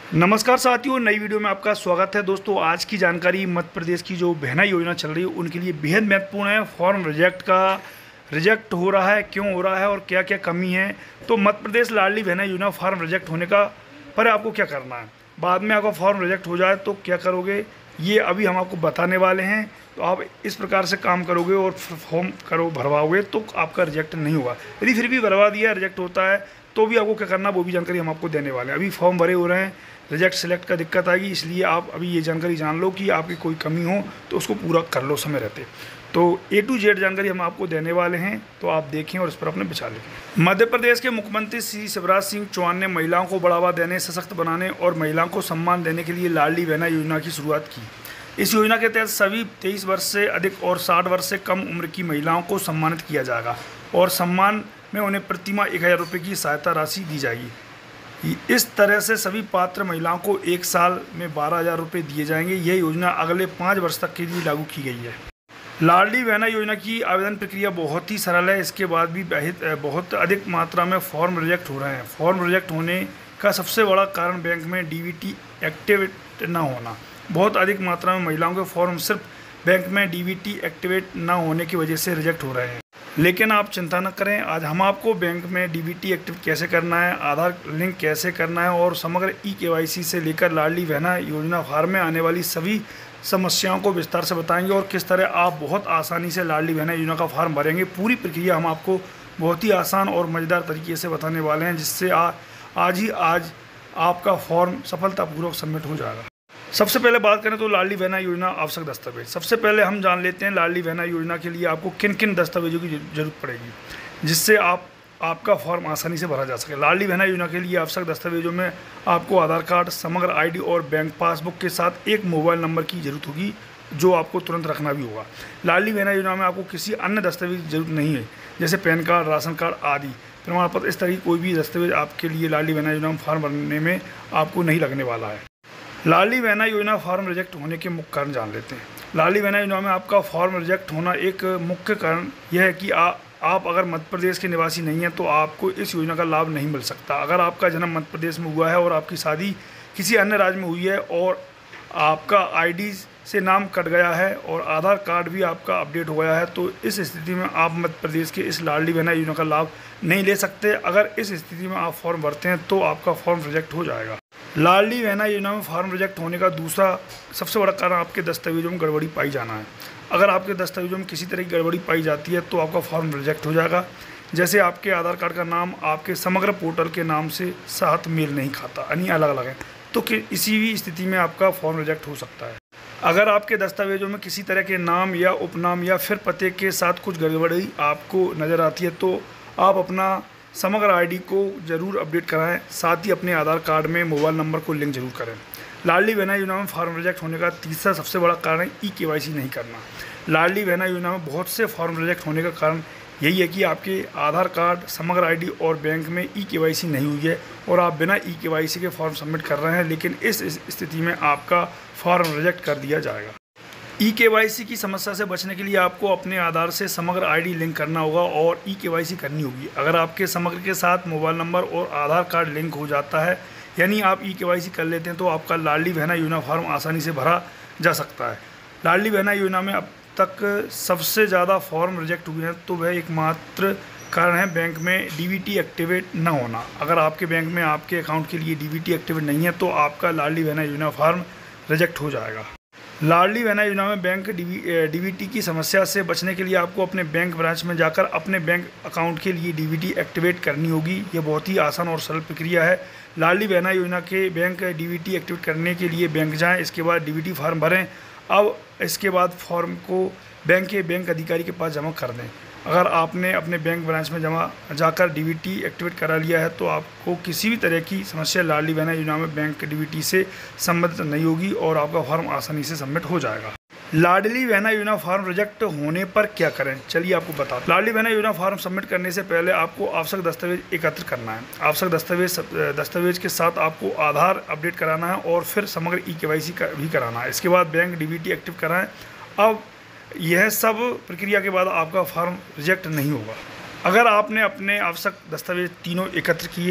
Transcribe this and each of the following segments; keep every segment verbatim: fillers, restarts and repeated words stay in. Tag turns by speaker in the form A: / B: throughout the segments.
A: नमस्कार साथियों, नई वीडियो में आपका स्वागत है। दोस्तों, आज की जानकारी मध्य प्रदेश की जो बहना योजना चल रही है उनके लिए बेहद महत्वपूर्ण है। फॉर्म रिजेक्ट का रिजेक्ट हो रहा है, क्यों हो रहा है और क्या क्या कमी है। तो मध्य प्रदेश लाडली बहना योजना फॉर्म रिजेक्ट होने का पर आपको क्या करना है, बाद में आपका फॉर्म रिजेक्ट हो जाए तो क्या करोगे, ये अभी हम आपको बताने वाले हैं। तो आप इस प्रकार से काम करोगे और फॉर्म करो भरवाओगे तो आपका रिजेक्ट नहीं होगा। यदि फिर भी भरवा दिया रिजेक्ट होता है तो भी आपको क्या करना, वो भी जानकारी हम आपको देने वाले हैं। अभी फॉर्म भरे हो रहे हैं, रिजेक्ट सेलेक्ट का दिक्कत आएगी, इसलिए आप अभी ये जानकारी जान लो कि आपकी कोई कमी हो तो उसको पूरा कर लो समय रहते। तो ए टू जेड जानकारी हम आपको देने वाले हैं, तो आप देखें और इस पर अपने विचार लिखें। मध्य प्रदेश के मुख्यमंत्री श्री शिवराज सिंह चौहान ने महिलाओं को बढ़ावा देने, सशक्त बनाने और महिलाओं को सम्मान देने के लिए लाडली बहना योजना की शुरुआत की। इस योजना के तहत सभी तेईस वर्ष से अधिक और साठ वर्ष से कम उम्र की महिलाओं को सम्मानित किया जाएगा और सम्मान में उन्हें प्रति माह एक हज़ार रुपये की सहायता राशि दी जाएगी। इस तरह से सभी पात्र महिलाओं को एक साल में बारह हज़ार रुपये दिए जाएंगे। यह योजना अगले पाँच वर्ष तक के लिए लागू की गई है। लाडली बहना योजना की आवेदन प्रक्रिया बहुत ही सरल है। इसके बाद भी बहुत अधिक मात्रा में फॉर्म रिजेक्ट हो रहे हैं। फॉर्म रिजेक्ट होने का सबसे बड़ा कारण बैंक में डीबीटी एक्टिवेट न होना। बहुत अधिक मात्रा में महिलाओं के फॉर्म सिर्फ बैंक में डीबीटी एक्टिवेट न होने की वजह से रिजेक्ट हो रहे हैं। लेकिन आप चिंता न करें, आज हम आपको बैंक में डीबीटी एक्टिव कैसे करना है, आधार लिंक कैसे करना है और समग्र ई केवाईसी से लेकर लाडली बहना योजना फॉर्म में आने वाली सभी समस्याओं को विस्तार से बताएंगे और किस तरह आप बहुत आसानी से लाडली बहना योजना का फॉर्म भरेंगे। पूरी प्रक्रिया हम आपको बहुत ही आसान और मज़ेदार तरीके से बताने वाले हैं, जिससे आ, आज ही आज आपका फॉर्म सफलतापूर्वक सबमिट हो जाएगा। सबसे पहले बात करें तो लाडली बहना योजना आवश्यक दस्तावेज। सबसे पहले हम जान लेते हैं लाडली बहना योजना के लिए आपको किन किन दस्तावेजों की जरूरत पड़ेगी, जिससे आप आपका फॉर्म आसानी से भरा जा सके। लाडली बहना योजना के लिए आवश्यक दस्तावेजों में आपको आधार कार्ड, समग्र आईडी और बैंक पासबुक के साथ एक मोबाइल नंबर की जरूरत होगी, जो आपको तुरंत रखना भी होगा। लाडली बहना योजना में आपको किसी अन्य दस्तावेज की जरूरत नहीं है, जैसे पैन कार्ड, राशन कार्ड आदि प्रमाण पत्र। इस तरह की कोई भी दस्तावेज आपके लिए लाडली बहना योजना में फॉर्म भरने में आपको नहीं लगने वाला है। लाडली बहना योजना फॉर्म रिजेक्ट होने के मुख्य कारण जान लेते हैं। लाडली बहना योजना में आपका फॉर्म रिजेक्ट होना एक मुख्य कारण यह है कि आ, आप अगर मध्य प्रदेश के निवासी नहीं हैं तो आपको इस योजना का लाभ नहीं मिल सकता। अगर आपका जन्म मध्य प्रदेश में हुआ है और आपकी शादी किसी अन्य राज्य में हुई है और आपका आईडी से नाम कट गया है और आधार कार्ड भी आपका अपडेट हो गया है, तो इस स्थिति में आप मध्य प्रदेश के इस लाडली बहना योजना का लाभ नहीं ले सकते। अगर इस स्थिति में आप फॉर्म भरते हैं तो आपका फॉर्म रिजेक्ट हो जाएगा। लाडली बहना योजना में फॉर्म रिजेक्ट होने का दूसरा सबसे बड़ा कारण आपके दस्तावेजों में गड़बड़ी पाई जाना है। अगर आपके दस्तावेजों में किसी तरह की गड़बड़ी पाई जाती है तो आपका फॉर्म रिजेक्ट हो जाएगा। जैसे आपके आधार कार्ड का नाम आपके समग्र पोर्टल के नाम से साथ मेल नहीं खाता, यानी अलग अलग है, तो किसी भी स्थिति में आपका फॉर्म रिजेक्ट हो सकता है। अगर आपके दस्तावेजों में किसी तरह के नाम या उपनाम या फिर पते के साथ कुछ गड़बड़ी आपको नज़र आती है तो आप अपना समग्र आईडी को ज़रूर अपडेट कराएं, साथ ही अपने आधार कार्ड में मोबाइल नंबर को लिंक जरूर करें। लाडली बहना योजना में फॉर्म रिजेक्ट होने का तीसरा सबसे बड़ा कारण है ई केवाईसी नहीं करना। लाडली बहना योजना में बहुत से फॉर्म रिजेक्ट होने का कारण यही है कि आपके आधार कार्ड, समग्र आईडी और बैंक में ई केवाईसी नहीं हुई है और आप बिना ई केवाईसी के फॉर्म सबमिट कर रहे हैं, लेकिन इस स्थिति में आपका फॉर्म रिजेक्ट कर दिया जाएगा। ई केवाईसी की समस्या से बचने के लिए आपको अपने आधार से समग्र आईडी लिंक करना होगा और ई केवाईसी करनी होगी। अगर आपके समग्र के साथ मोबाइल नंबर और आधार कार्ड लिंक हो जाता है, यानी आप ई केवाईसी कर लेते हैं, तो आपका लाडली बहना योजना फॉर्म आसानी से भरा जा सकता है। लाडली बहना योजना में अब तक सबसे ज़्यादा फॉर्म रिजेक्ट हुए हैं तो वह एकमात्र कारण है बैंक में डीबीटी एक्टिवेट न होना। अगर आपके बैंक में आपके अकाउंट के लिए डीबीटी एक्टिवेट नहीं है तो आपका लाडली बहना योजना फॉर्म रिजेक्ट हो जाएगा। लाडली बहना योजना में बैंक डीबीटी की समस्या से बचने के लिए आपको अपने बैंक ब्रांच में जाकर अपने बैंक अकाउंट के लिए डीबीटी एक्टिवेट करनी होगी। ये बहुत ही आसान और सरल प्रक्रिया है। लाडली बहना योजना के बैंक डीबीटी एक्टिवेट करने के लिए बैंक जाएं, इसके बाद डीबीटी फॉर्म भरें। अब इसके बाद फॉर्म को बैंक के बैंक अधिकारी के पास जमा कर दें। अगर आपने अपने बैंक ब्रांच में जमा जाकर डीबीटी एक्टिवेट करा लिया है तो आपको किसी भी तरह की समस्या लाडली बहना योजना में बैंक डीबीटी से संबंधित नहीं होगी और आपका फॉर्म आसानी से सबमिट हो जाएगा। लाडली बहना योजना फॉर्म रिजेक्ट होने पर क्या करें, चलिए आपको बता। लाडली बहना योजना फॉर्म सबमिट करने से पहले आपको आवश्यक दस्तावेज एकत्र करना है। आवश्यक दस्तावेज दस्तावेज के साथ आपको आधार अपडेट कराना है और फिर समग्र ई केवाईसी भी कराना है। इसके बाद बैंक डीबीटी एक्टिव कराएं। अब यह सब प्रक्रिया के बाद आपका फॉर्म रिजेक्ट नहीं होगा। अगर आपने अपने आवश्यक दस्तावेज तीनों एकत्र किए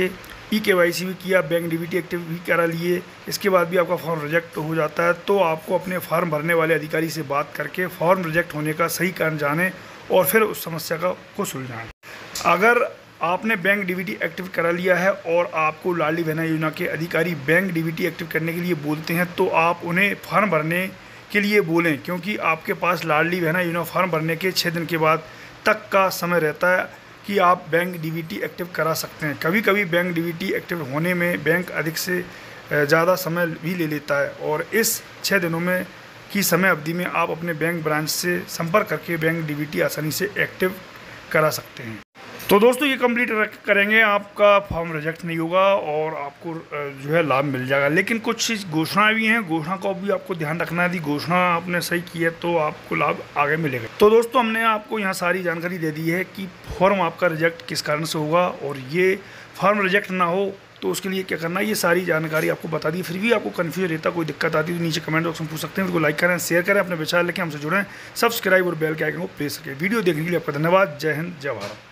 A: ई के वाई सी भी किया, bank D B T active भी करा लिए, इसके बाद भी आपका फॉर्म रिजेक्ट हो जाता है, तो आपको अपने फॉर्म भरने वाले अधिकारी से बात करके फॉर्म रिजेक्ट होने का सही कारण जाने और फिर उस समस्या का को सुलझाएं। अगर आपने bank D B T active करा लिया है और आपको लाडली बहना योजना के अधिकारी bank D B T active करने के लिए बोलते हैं, तो आप उन्हें फॉर्म भरने के लिए बोलें, क्योंकि आपके पास लाडली बहना योजना फॉर्म भरने के छः दिन के बाद तक का समय रहता है कि आप bank D B T active करा सकते हैं। कभी कभी bank D B T active होने में बैंक अधिक से ज़्यादा समय भी ले लेता है, और इस छः दिनों में की समय अवधि में आप अपने बैंक ब्रांच से संपर्क करके बैंक डी बी टी आसानी से एक्टिव करा सकते हैं। तो दोस्तों ये कंप्लीट करेंगे, आपका फॉर्म रिजेक्ट नहीं होगा और आपको जो है लाभ मिल जाएगा। लेकिन कुछ घोषणाएं भी हैं, घोषणा को भी आपको ध्यान रखना है। यदि घोषणा आपने सही की है तो आपको लाभ आगे मिलेगा। तो दोस्तों हमने आपको यहाँ सारी जानकारी दे दी है कि फॉर्म आपका रिजेक्ट किस कारण से होगा, और ये फॉर्म रिजेक्ट ना हो तो उसके लिए क्या करना है, ये सारी जानकारी आपको बता दी। फिर भी आपको कन्फ्यूज रहता, कोई दिक्कत आती है तो नीचे कमेंट बॉक्स में पूछ सकते हैं। वीडियो को लाइक करें, शेयर करें, अपने विचार लेके हमसे जुड़ें, सब्सक्राइब और बेल के आइकन को प्रेस करें। वीडियो देखने के लिए आपका धन्यवाद। जय हिंद, जय भारत।